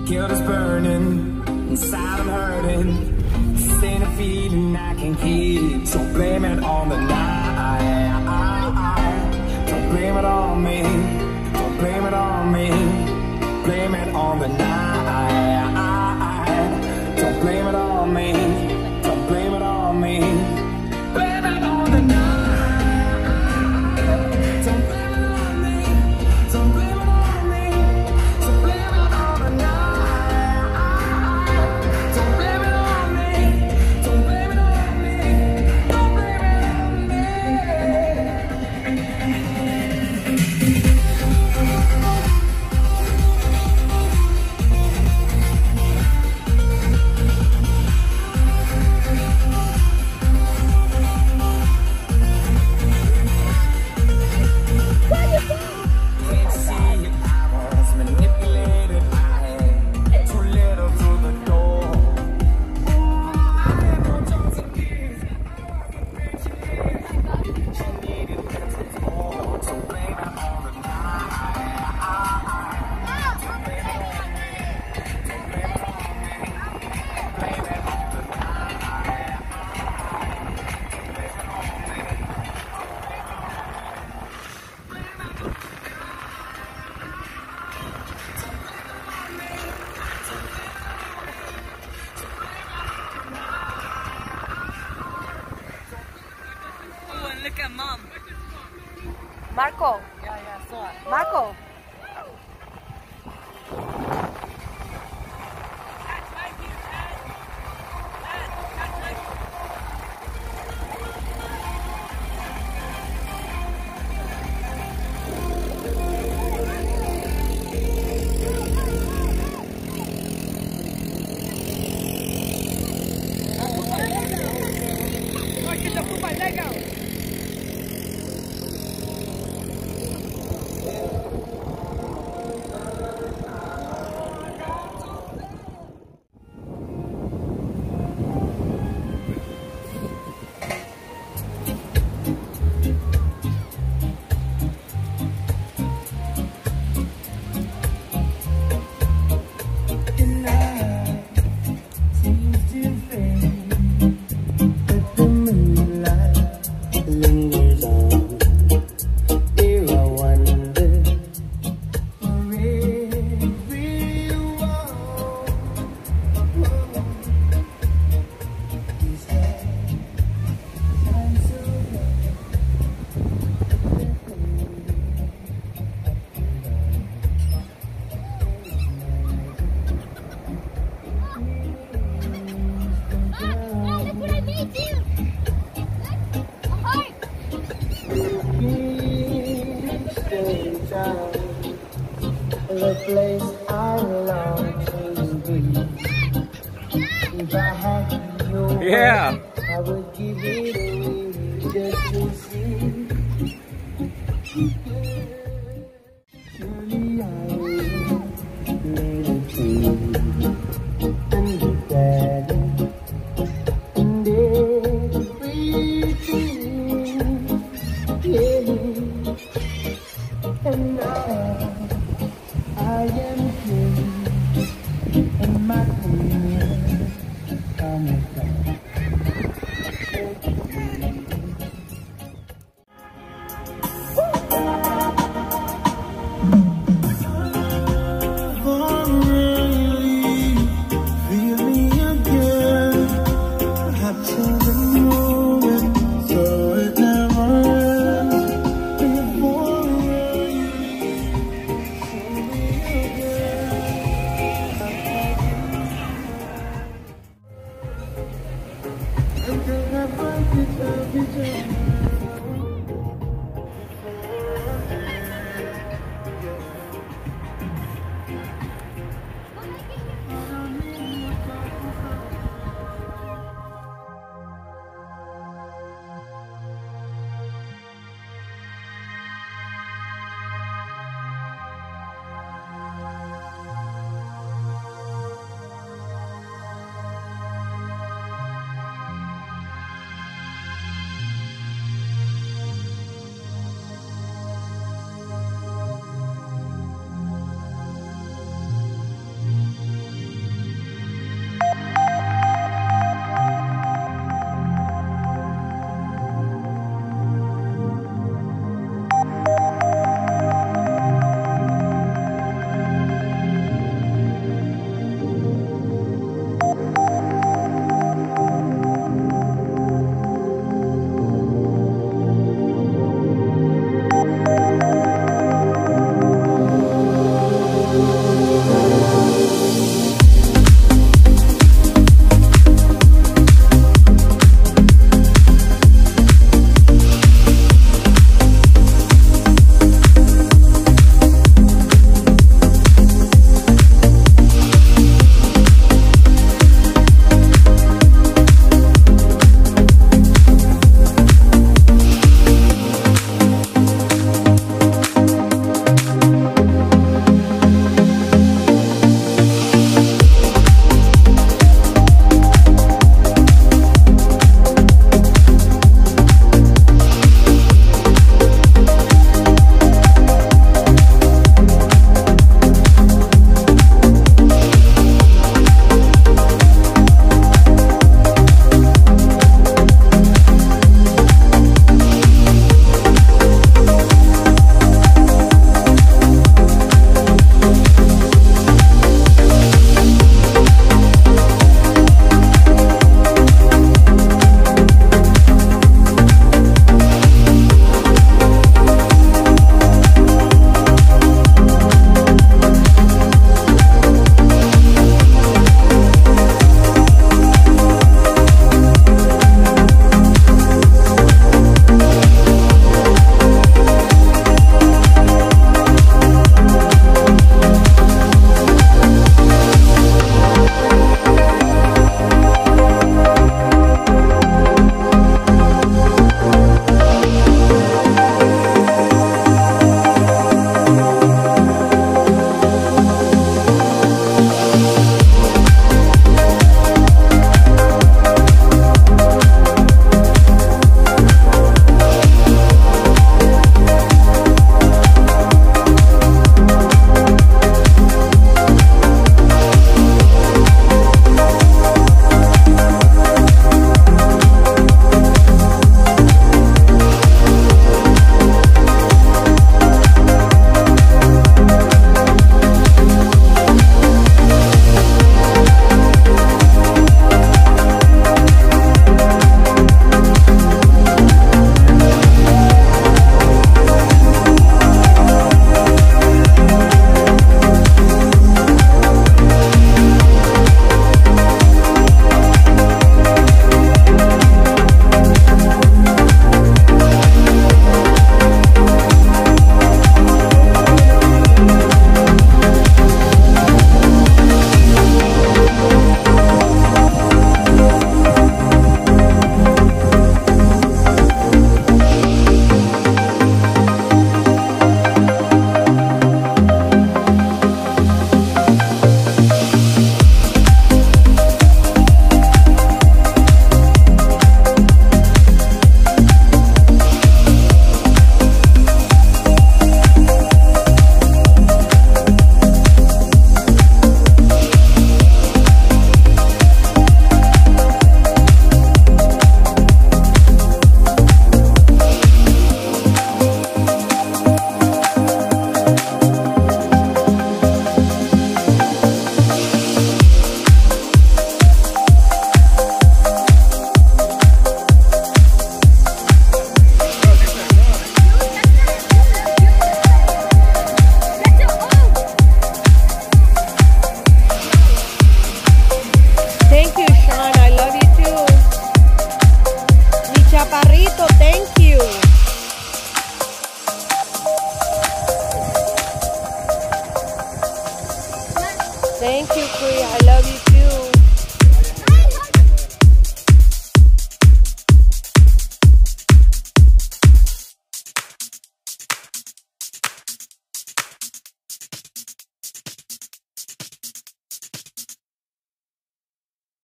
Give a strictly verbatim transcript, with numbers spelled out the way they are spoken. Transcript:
guilt is burning, inside I'm hurting. This ain't a feeling I can keep, so blame it on the night. Don't blame it on me, don't blame it on me. Blame it on the night. Don't blame it on me, don't blame it on me. Blame it on the night. Don't blame it on me, don't blame it on me. So blame it on the night. Don't blame it on me, don't blame it on me. Don't blame it on me. Look at mom. Marco. Yeah, yeah, I saw it. Marco. The place I long to be. If I had your Yeah. way, I would give it away just to see. Surely I will lead it to you and be glad and everything. Yeah. And now I am king, and my queen on the throne. Feel me again, perhaps in the moment, so it never ends. Before you